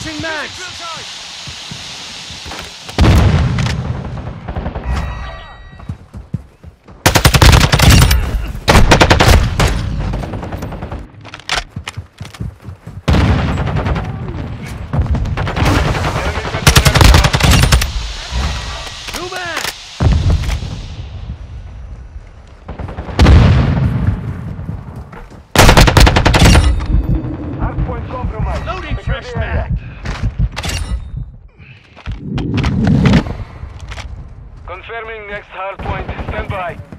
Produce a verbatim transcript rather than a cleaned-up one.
Switching mags! New mag! Hardpoint compromised. Loading Secure fresh the area. mag! Confirming next hardpoint. Stand by.